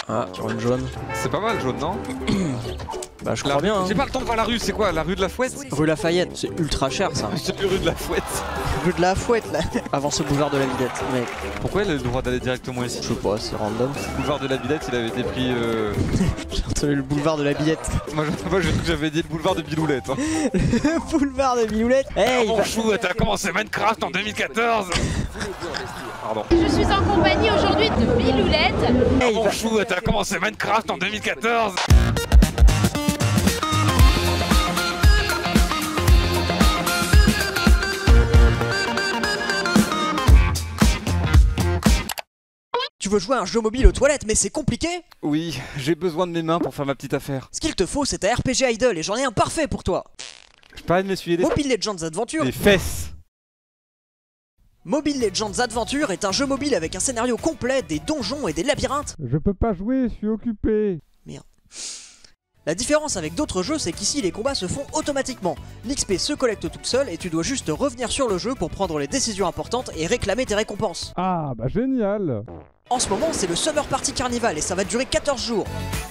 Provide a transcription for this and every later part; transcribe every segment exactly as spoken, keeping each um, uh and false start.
Ah, sur une jaune. C'est pas mal jaune, non? Bah je crois bien. Hein. J'ai pas le temps de voir la rue, c'est quoi? La rue de la Fouette? Rue Lafayette, c'est ultra cher ça. C'est rue de la Fouette. Rue de la Fouette là. Avant ce boulevard de la Villette, mec. Pourquoi il a le droit d'aller directement ici? Je sais pas, c'est random. Le boulevard de la Villette, il avait été pris. Euh... J'ai entendu le boulevard de la Billette. Moi, j'avais dit le boulevard de Biloulette. Hein. Le boulevard de Biloulette. Hey, mon chou, t'as commencé Minecraft en deux mille quatorze. Pardon. Je suis en compagnie aujourd'hui de Biloulette. Hey, mon chou, t'as commencé Minecraft en deux mille quatorze. Tu veux jouer à un jeu mobile aux toilettes, mais c'est compliqué? Oui, j'ai besoin de mes mains pour faire ma petite affaire. Ce qu'il te faut, c'est un R P G Idle et j'en ai un parfait pour toi. Je peux de m'essuyer les... Mobile Legends Adventure. Les fesses. Mobile Legends Adventure est un jeu mobile avec un scénario complet, des donjons et des labyrinthes. Je peux pas jouer, je suis occupé. Merde. La différence avec d'autres jeux, c'est qu'ici les combats se font automatiquement. L'X P se collecte tout seul et tu dois juste revenir sur le jeu pour prendre les décisions importantes et réclamer tes récompenses. Ah bah génial. En ce moment, c'est le Summer Party Carnival et ça va durer quatorze jours.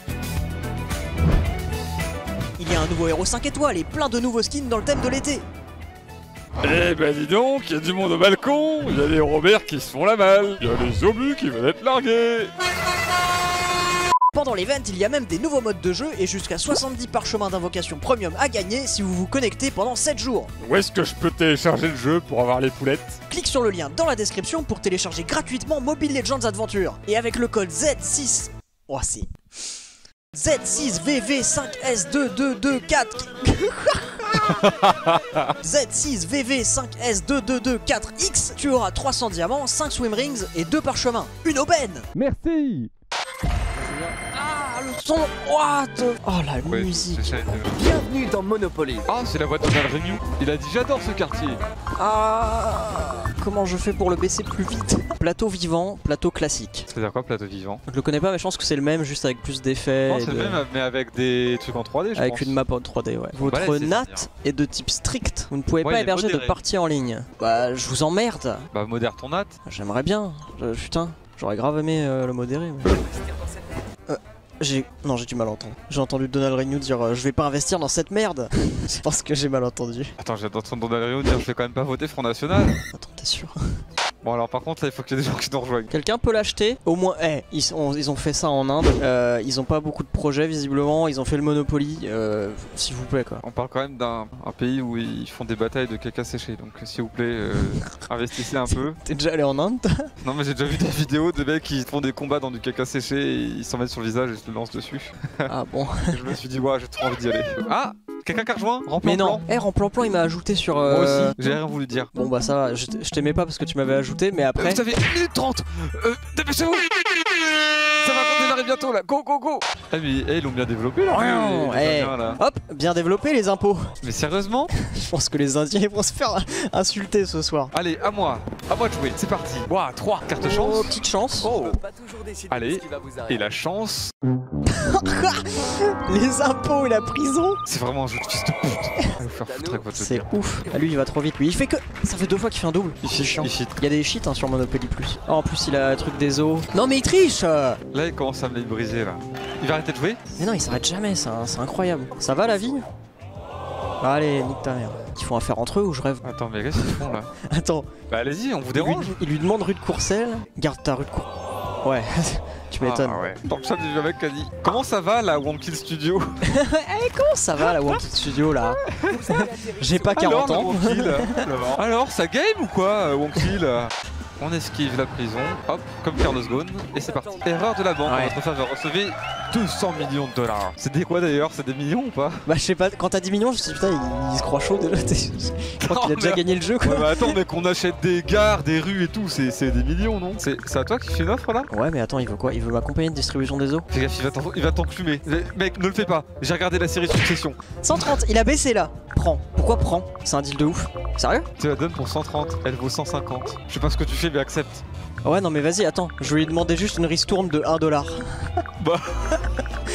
Il y a un nouveau héros cinq étoiles et plein de nouveaux skins dans le thème de l'été. Eh ben dis donc, il y a du monde au balcon, il y a les Robert qui se font la malle, il y a les obus qui veulent être largués. Pendant l'event, il y a même des nouveaux modes de jeu et jusqu'à soixante-dix parchemins d'invocation premium à gagner si vous vous connectez pendant sept jours. Où est-ce que je peux télécharger le jeu pour avoir les poulettes? Clique sur le lien dans la description pour télécharger gratuitement Mobile Legends Adventure. Et avec le code Z six... Oh c'est... Z six V V cinq S deux deux deux quatre Z six V V cinq S deux deux deux quatre X, tu auras trois cents diamants, cinq swim rings et deux parchemins. Une aubaine. Merci. Ah, le son. What? Oh la Ouais, musique. Bienvenue dans Monopoly. Ah, c'est la voix de Donald Renew. Il a dit j'adore ce quartier. Ah, comment je fais pour le baisser plus vite? Plateau vivant, plateau classique. C'est-à-dire quoi, plateau vivant? Je le connais pas, mais je pense que c'est le même, juste avec plus d'effets. Non, et c'est de- le même, mais avec des trucs en trois D, je Avec pense. une map en trois D, ouais. Votre Bah là, c'est N A T bien. est de type strict. Vous ne pouvez Ouais, pas il est héberger de modéré. partie en ligne. Bah, je vous emmerde. Bah, modère ton nat. J'aimerais bien. Je- putain, j'aurais grave aimé euh, le modérer. Mais... Euh, j'ai... Non, j'ai du mal à entendre. J'ai entendu Donald Renew dire euh, je vais pas investir dans cette merde. Je pense que j'ai mal entendu. Attends, j'ai entendu Donald Renew dire je vais quand même pas voter Front National. Attends, t'es sûr? Bon, alors par contre, là, il faut qu'il y ait des gens qui nous rejoignent. Quelqu'un peut l'acheter? Au moins, eh, ils, ont, ils ont fait ça en Inde. Euh, ils ont pas beaucoup de projets visiblement. Ils ont fait le Monopoly. Euh, S'il vous plaît, quoi. On parle quand même d'un un pays où ils font des batailles de caca séché, donc s'il vous plaît, euh, investissez un peu. T'es déjà allé en Inde? Non, mais j'ai déjà vu des vidéos de mecs qui font des combats dans du caca séché et ils s'en mettent sur le visage et se le lancent dessus. Ah bon. Et je me suis dit, ouais, j'ai trop envie d'y aller. Ah, quelqu'un qui a rejoint? Remplan Mais non. plan. Eh, en plan plan, il m'a ajouté sur. Moi euh, aussi, j'ai rien voulu dire. Bon bah ça va, je t- je t'aimais pas parce que tu m'avais ajouté, mais après... Vous avez une minute trente. Euh, dépêchez-vous. Ça va redémarrer bientôt là. Go, go, go. Eh, mais eh, ils l'ont bien développé là. Oh, les- les eh. Indiens, là. Hop, bien développé les impôts. Mais sérieusement? Je pense que les Indiens ils vont se faire insulter ce soir. Allez, à moi. À moi de jouer. C'est parti. Ouah, trois cartes chance. Oh, petite chance. Oh. Pas toujours décider Allez. de ce qui va vous arriver. Et la chance. Les impôts et la prison. C'est vraiment un jeu de fils de pute. Allez vous faire foutre avec votre C'est gueule. ouf. Ah, lui il va trop vite. Lui il fait que... Ça fait deux fois qu'il fait un double. Il C'est cheat, chiant. il cheat. Il y a des cheats hein, sur Monopoly Plus. Oh, en plus il a un truc des os. Non mais il triche. Là, il commence à me les briser là. Il va arrêter de jouer? Mais non il s'arrête jamais, c'est un- c'est incroyable. Ça va la vie? Allez, nique ta mère. Ils font affaire entre eux ou je rêve? Attends, mais qu'est-ce qu'ils font là? Attends. Bah, allez-y, on vous Il lui, dérange. il lui demande rue de Courcelles. Garde ta rue de Courcelles. Ouais, tu m'étonnes. Ah ouais. Dans le chat, j'ai vu un mec qui a dit comment ça va la Wonkill Studio? Comment ça va la Wonky Studio là? J'ai pas Alors, quarante la ans. Wonkill Alors, ça game ou quoi, euh, Wonkill? On esquive la prison, hop, comme Carlos Ghosn, et c'est parti. Erreur de la banque, Ouais. votre faveur recevez deux cents millions de dollars. C'est des quoi d'ailleurs? C'est des millions ou pas? Bah je sais pas, quand t'as dix millions, je me suis dit putain il, il se croit chaud déjà. t'es- Je crois Non, qu'il a déjà mais- gagné le jeu Ouais, quoi. bah attends, mais qu'on achète des gares, des rues et tout, c'est c'est des millions, non? C'est c'est à toi qui fait une offre là? Ouais mais attends, il veut quoi? Il veut m'accompagner de distribution des eaux. Fais gaffe, il va t'en- il va t'enclumer. Mec, ne le fais pas. J'ai regardé la série Succession. cent trente, il a baissé là. Prends. Pourquoi prends? C'est un deal de ouf. Sérieux? Tu la donnes pour cent trente, elle vaut cent cinquante. Je sais pas ce que tu fais, mais accepte. Ouais non mais vas-y, attends. Je lui ai demandé juste une ristourne de un dollar. Bah.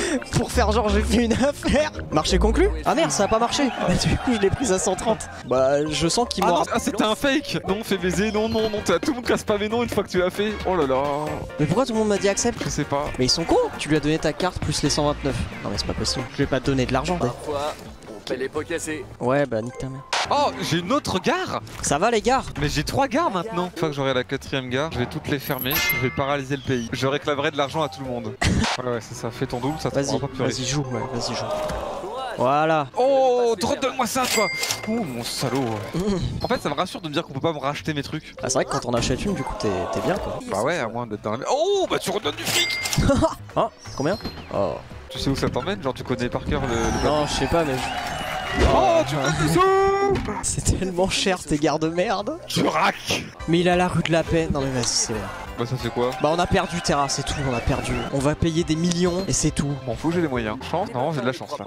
pour faire genre j'ai fait une affaire. Marché conclu? Ah merde, ça a pas marché. Bah, du coup, je l'ai prise à cent trente. Bah, je sens qu'il Ah, m'aura. non, ah c'était un fake. Non, fais baiser, non, non, non, t'as tout le monde casse pas mais non une fois que tu l'as fait. Oh là là. Mais pourquoi tout le monde m'a dit accepte? Je sais pas. Mais ils sont cons. Tu lui as donné ta carte plus les cent vingt-neuf. Non mais c'est pas possible. Je vais pas te donner de l'argent. Parfois, on fait les pots cassés. Ouais, bah nique ta mère. Oh, j'ai une autre gare. Ça va les gars? Mais j'ai trois gares maintenant. Une fois que j'aurai la quatrième gare, je vais toutes les fermer. Je vais paralyser le pays. Je réclamerai de l'argent à tout le monde. Ouais, ouais, c'est ça. Fais ton double, ça te Vas-y, prendra pas plus riche. vas-y joue, ouais, vas-y joue. Voilà. Oh, redonne-moi ça, toi. Oh, mon salaud. En fait, ça me rassure de me dire qu'on peut pas me racheter mes trucs. Ah, c'est vrai que quand on achète une, du coup, t'es t'es bien quoi. Bah ouais, à moins d'être dans la merde. Oh, bah tu redonnes du fric. Ah, combien? Oh. Tu sais où ça t'emmène? Genre, tu connais par cœur le. le... Non, je sais pas, mais. Oh, tu me donnes des sous. C'est tellement cher tes gares de merde. Tu raques. Mais il a la rue de la paix. Non, mais vas-y, c'est vrai. Bah, ça fait quoi? Bah, on a perdu Terra, c'est tout, on a perdu. On va payer des millions et c'est tout. M'en fous, j'ai les moyens. Chance? Non, j'ai de la chance là.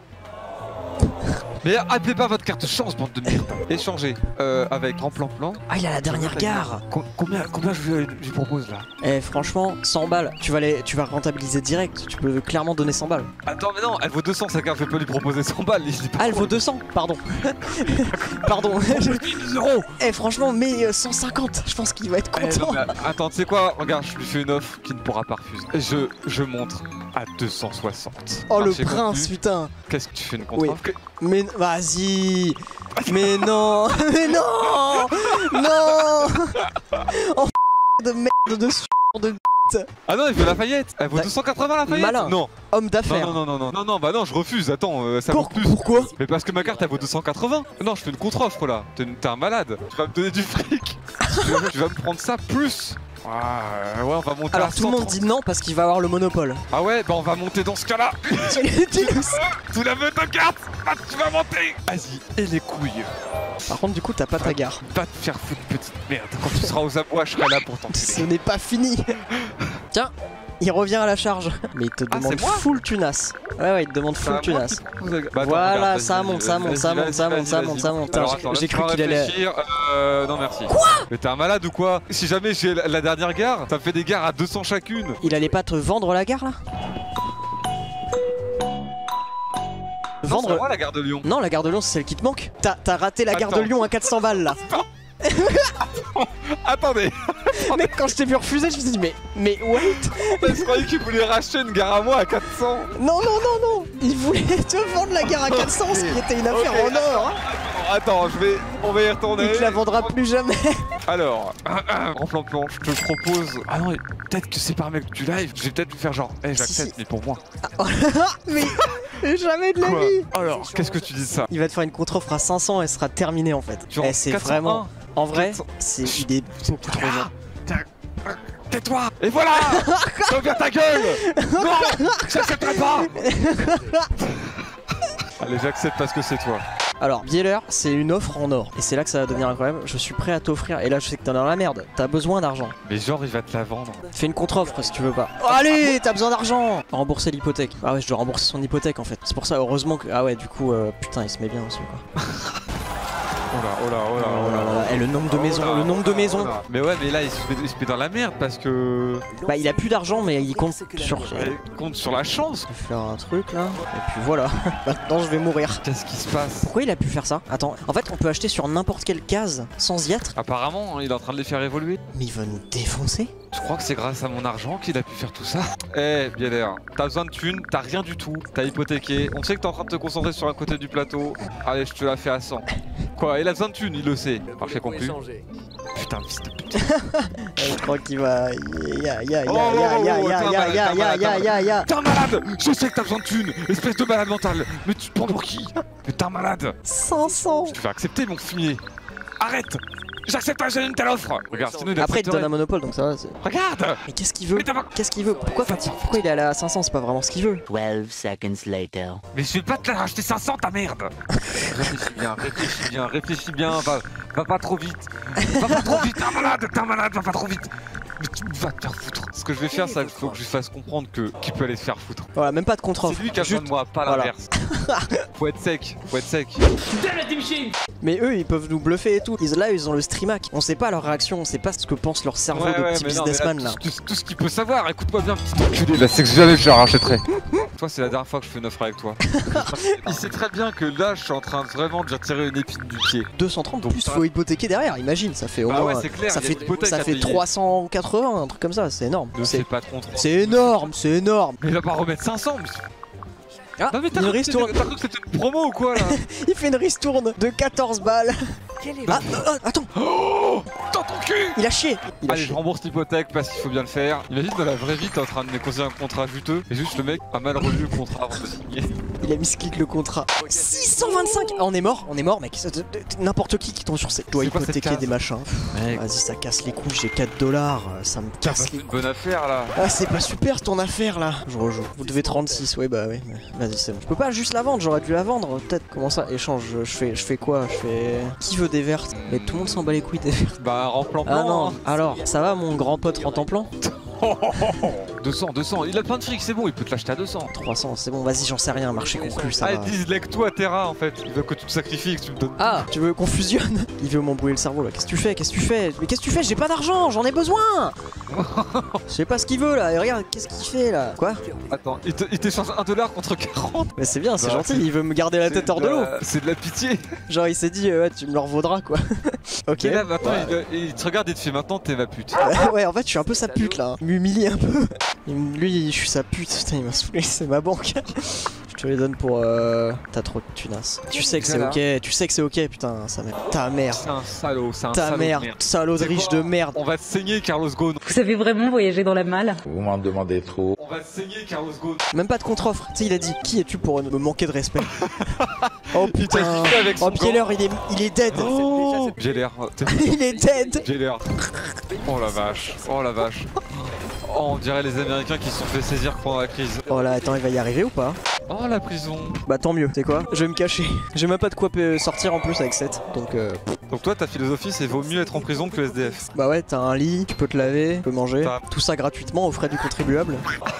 Mais appelez pas votre carte chance, bande de merde. Échangez euh, avec grand plan plan. Ah, il a la dernière gare. Com combien, combien je lui, je lui propose là? Eh, franchement, cent balles. Tu vas, les, tu vas rentabiliser direct. Tu peux clairement donner cent balles. Attends, mais non, elle vaut deux cents sa carte, je vais pas lui proposer cent balles. Ah, elle vaut deux cents, pardon. Pardon. deux euros. Eh, franchement, mais euh, cent cinquante. Je pense qu'il va être Eh, non, content. mais attends, tu sais quoi? Regarde, je lui fais une offre qui ne pourra pas refuser. Je, je montre à deux cent soixante. Oh, le Marché prince, conclu. putain. Qu'est-ce que tu fais une Oui. contre-offre? Mais vas-y. Mais non. Mais non. Non. Oh, de merde, de sueur, de Ah non, elle veut Lafayette. Elle vaut Bah, deux cent quatre-vingts Lafayette. malin. Non. homme Non, d'affaires. non, non, non, non, non, non, bah non, je refuse. Attends, euh, ça Pour- vaut plus. pourquoi? Mais parce que ma carte elle vaut deux cent quatre-vingts. Non, je fais une contre-offre là. T'es t'es un malade. Tu vas me donner du fric. tu, vas, tu vas me prendre ça plus. Ah, ouais, on va monter Alors à tout le monde cent trente. dit non parce qu'il va avoir le monopole. Ah ouais, bah on va monter dans ce cas-là. Dis-le. Tu la veux ta carte? Ah, tu vas monter. Vas-y, et les couilles. Par contre, du coup, t'as pas ta gare. Va te faire foutre, petite merde. Quand tu seras aux abois, je serai là pour Ce t'enculer. n'est pas fini. Tiens, il revient à la charge. Mais il te Ah, demande c'est moi full tunas. Ouais, ouais, il te demande C'est à full moi tunas. qui propose la- Bah, attends, Voilà, regarde, vas-y, ça vas-y, monte, ça vas-y, monte, ça vas-y, monte, ça vas-y, monte, ça vas-y. monte, ça monte. Alors, J'ai- attends, j'ai laisse-moi cru qu'il allait- réfléchir. Euh, non merci. Quoi? Mais t'es un malade ou quoi? Si jamais j'ai la la dernière gare, ça me fait des gares à deux cents chacune. Il allait pas te vendre la gare là? Non, c'est Vendre. moi la gare de Lyon. Non, la gare de Lyon, c'est celle qui te manque. T'as t'as raté la gare de Attends. Lyon à quatre cents balles là. Attendez. Mec, quand je t'ai vu refuser, je me suis dit, mais, mais wait. Je croyais qu'il voulait racheter une gare à moi à quatre cents. Non, non, non, non. Il voulait te vendre la gare à quatre cents, ce qui était une affaire Ok, en or. Hein. Attends, je vais, on va y retourner. Il te la vendra plus jamais. Alors, en plan plan, je te propose. Ah non, peut-être que c'est pas un mec du live. Je vais peut-être lui faire genre, eh, Si, j'accepte, si. mais pour moi. Mais jamais de la Quoi? vie. Alors, qu'est-ce que tu dis de ça? Il va te faire une contre-offre à cinq cents et sera terminé en fait. Genre Eh, c'est quatre cent un. vraiment. En vrai, quatre cents. c'est il est beaucoup trop Ah, jeune. t'as- Tais-toi! Et voilà! T'as ouvert ta gueule! Non! J'accepterai pas! Allez, j'accepte parce que c'est toi. Alors, Bieler, c'est une offre en or. Et c'est là que ça va devenir incroyable. Je suis prêt à t'offrir. Et là, je sais que t'es dans la merde. T'as besoin d'argent. Mais genre, il va te la vendre. Fais une contre-offre si tu veux pas. Oh, allez, t'as besoin d'argent! Rembourser l'hypothèque. Ah ouais, je dois rembourser son hypothèque en fait. C'est pour ça, heureusement que. Ah ouais, du coup, euh, putain, il se met bien aussi quoi. Oh là, oh là, oh là, Oh là là. Et le nombre de maisons, le nombre de maisons. Mais ouais, mais là, il se, met, il se met dans la merde parce que. Bah, il a plus d'argent, mais il compte sur. Il compte sur la chance. Je vais faire un truc là. Et puis voilà. Maintenant, je vais mourir. Qu'est-ce qui se passe? Pourquoi il a pu faire ça? Attends, en fait, on peut acheter sur n'importe quelle case sans y être. Apparemment, il est en train de les faire évoluer. Mais il va nous défoncer. Je crois que c'est grâce à mon argent qu'il a pu faire tout ça. Eh, bien l'air, t'as besoin de thunes, t'as rien du tout, t'as hypothéqué. On sait que t'es en train de te concentrer sur un côté du plateau. Allez, je te la fais à cent. Quoi, il a besoin de thunes, il le sait. Marché conclu. Putain, fils de pute. Je crois qu'il va. Ya ya ya Oh, oh, ya oh, ya oh, ya t'es un ya malade, ya t'es un ya malade, ya ya ya. T'es un malade! Je sais que t'as besoin de thunes, espèce de malade mental. Mais tu te prends pour qui? Mais t'es un malade! cinq cents. Je te fais accepter, mon fumier. Arrête! J'accepte pas, j'ai une telle offre! Regarde, sinon il Après, il te donne accepterait. un monopole donc ça va. c'est- Regarde! Mais qu'est-ce qu'il veut? Mais t'as pas- Qu'est-ce qu'il veut? Pourquoi, pourquoi il est allé à cinq cents? C'est pas vraiment ce qu'il veut. twelve seconds later. Mais je vais pas te la racheter cinq cents, ta merde! Réfléchis bien, réfléchis bien, réfléchis bien, va, va pas trop vite. Va pas trop vite, t'es un malade, t'es un malade, va pas trop vite. Mais tu vas te faire foutre. Ce que je vais faire, c'est qu'il faut que je lui fasse comprendre que qu'il peut aller se faire foutre. Voilà, même pas de contre-offre. C'est lui qui a besoin de moi, pas Voilà. l'inverse. Faut être sec, faut être sec. Mais eux, ils peuvent nous bluffer et tout. Ils, là, ils ont le streamac. On sait pas leur réaction, on sait pas ce que pense leur cerveau Ouais, de ouais, petit mais non, mais businessman là. Tout, tout- tout ce qu'il peut savoir, écoute-moi bien, petit enculé. Là, c'est que jamais je la rachèterai. Toi, c'est la dernière fois que je fais une offre avec toi. Il sait très bien que là, je suis en train de vraiment de lui retirer une épine du pied. deux cent trente Donc, plus, ça- faut hypothéquer derrière, imagine, ça fait au Bah moins. ouais, c'est clair, ça il y a fait, une hypothèque ça à fait payer. trois cent quatre-vingts, un truc comme ça, c'est énorme. Ne C'est fais pas de contre. c'est énorme, c'est énorme. Mais il va pas remettre cinq cents. Mais... Ah, non mais t'as une cru que c'était- ristourne. t'as cru que c'était une promo ou quoi là? Il fait une ristourne de quatorze balles. Ah, ah, attends, Oh, dans ton cul! il a chié. Il a Allez, je chié. rembourse l'hypothèque parce qu'il faut bien le faire. Imagine dans la vraie vie, t'es en train de négocier un contrat juteux et juste le mec a mal relu le contrat avant de signer. Il a mis ce clic le contrat. six cent vingt-cinq. Ah, on est mort, on est mort, mec. C'est- N'importe qui qui tombe sur cette. Je dois C'est quoi cette hypothéquer case? des machins. Mec, Vas-y, ça casse les couilles. J'ai quatre dollars. Ça me t'as casse pas les fait une bonne affaire là. Ah, c'est pas super ton affaire là. Je rejoue. Vous devez trente-six, ouais, bah oui. Vas-y, c'est bon. Je peux pas juste la vendre, j'aurais dû la vendre. Peut-être. Comment ça? Échange. Je fais, je fais quoi? Je fais. Qui veut des vertes? Mais tout le monde s'en bat les couilles des vertes. Bah, remplan plan. Ah non. Alors, ça va mon grand pote rente en plan? deux cents, deux cents. Il a plein de fric, c'est bon, il peut te l'acheter à deux cents. trois cents, c'est bon. Vas-y, j'en sais rien. Marché conclu, ça Ah, va. dislike-toi Terra en fait. Il veut que tu te sacrifies et que tu me donnes. Ah, tu veux qu'on fusionne? Il veut m'embrouiller le cerveau là. Qu'est-ce que tu fais? Qu'est-ce que tu fais? Mais qu'est-ce que tu fais? J'ai pas d'argent, j'en ai besoin. Je sais pas ce qu'il veut là. Et regarde, qu'est-ce qu'il fait là? Quoi? Attends, il te- il t'échange un dollar contre quarante. Mais c'est bien, c'est Bah, gentil. c'est- Il veut me garder la tête hors de l'eau. la- C'est de la pitié. Genre, il s'est dit, euh, ouais, tu me le revaudras quoi. Ok. Et là, maintenant, Ouais. il, il te regarde et te fait maintenant, t'es ma pute. Ouais, en fait, je suis un peu sa pute là. Il m'humilie un peu. Il me- Lui, je suis sa pute. Putain, il m'a saoulé, c'est ma banque. Je te les donne pour. Euh... T'as trop de tunas. Tu sais que c'est ok, tu sais que c'est ok, putain, ça merde. Ta mère. C'est un salaud, c'est un Ta salaud. mère, de merde. salaud de C'est riche quoi de merde. On va te saigner, Carlos Ghosn. Vous savez vraiment voyager dans la malle? Vous m'en demandez trop. On va te saigner, Carlos Ghosn. Même pas de contre-offre. Tu sais, il a dit qui es-tu pour me manquer de respect? Oh Il t'a putain. kiffé avec son Oh, Pieler, il est, il est dead. Oh, j'ai l'air. Il est dead. J'ai l'air. Oh la vache. Oh la vache. Oh, on dirait les Américains qui se sont fait saisir pendant la crise. Oh là, attends, il va y arriver ou pas? Oh la prison. Bah tant mieux, c'est quoi? Je vais me cacher. J'ai même pas de quoi euh, sortir en plus avec sept. Donc euh, Donc toi, ta philosophie, c'est vaut mieux être en prison que S D F. bah ouais, t'as un lit, tu peux te laver, tu peux manger. T'as- Tout ça gratuitement aux frais du contribuable.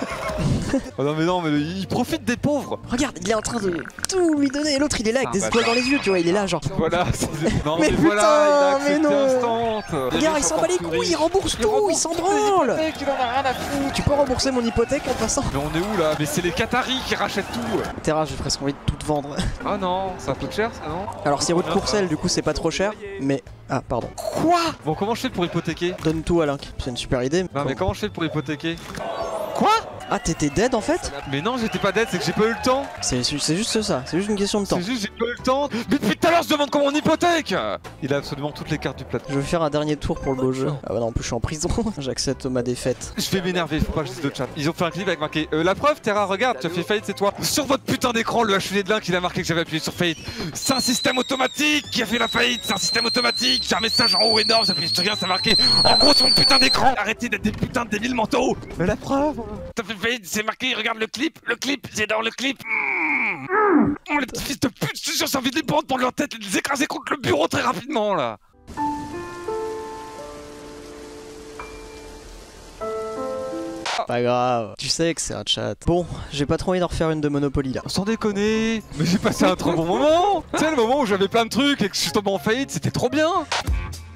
Oh non mais non, mais il profite des pauvres. Regarde, il est en train de tout lui donner. Et l'autre, il est là avec Ah, des bah, étoiles dans les yeux, tu vois, il est là genre. Voilà. c'est- Non Mais mais, voilà, il a putain, mais accepté non. instant. Regarde, il s'en bat les couilles, il rembourse tout, il s'en branle. Il en a rien à foutre. Tu peux rembourser mon hypothèque en passant? Mais on est où là? Mais c'est les Qataris qui rachètent tout. Terra, j'ai presque envie de tout te vendre. Ah non, ça coûte cher ça non? Alors, c'est rue de Courcelles, du coup, c'est pas trop cher. Mais. Ah, pardon. Quoi? Bon, comment je fais pour hypothéquer? Donne tout à Link, c'est une super idée. Non mais comment je fais pour hypothéquer? Quoi? Ah, t'étais dead en fait? Mais non, j'étais pas dead, c'est que j'ai pas eu le temps. C'est c'est juste ça, c'est juste une question de temps. C'est juste j'ai pas eu le temps. Mais depuis tout à l'heure, je demande comment on hypothèque. Il a absolument toutes les cartes du plateau. Je vais faire un dernier tour pour le beau jeu. Ah bah non, en plus je suis en prison. J'accepte ma défaite. Je vais m'énerver, faut pas que je dise le chat. Ils ont fait un clip avec marqué euh, la preuve, Terra, regarde, tu as fait faillite, c'est toi. Sur votre putain d'écran, le H V de Link, il a marqué que j'avais appuyé sur faillite. C'est un système automatique qui a fait la faillite, c'est un système automatique. J'ai un message en haut énorme, j'appuie sur rien, ça a marqué en gros sur mon putain d'écran. Arrêtez d'être des putains de débiles mentaux. Mais la preuve, t'as fait faillite, c'est marqué, regarde le clip, le clip, c'est dans le clip. Mmh. Oh les petits fils de pute, je suis sûr, j'ai envie de les prendre pour leur tête et de les écraser contre le bureau très rapidement là. Pas grave, tu sais que c'est un chat. Bon, j'ai pas trop envie d'en refaire une de Monopoly là. Sans déconner, mais j'ai passé un trop bon moment. Tu sais, le moment où j'avais plein de trucs et que je suis tombé en faillite, c'était trop bien.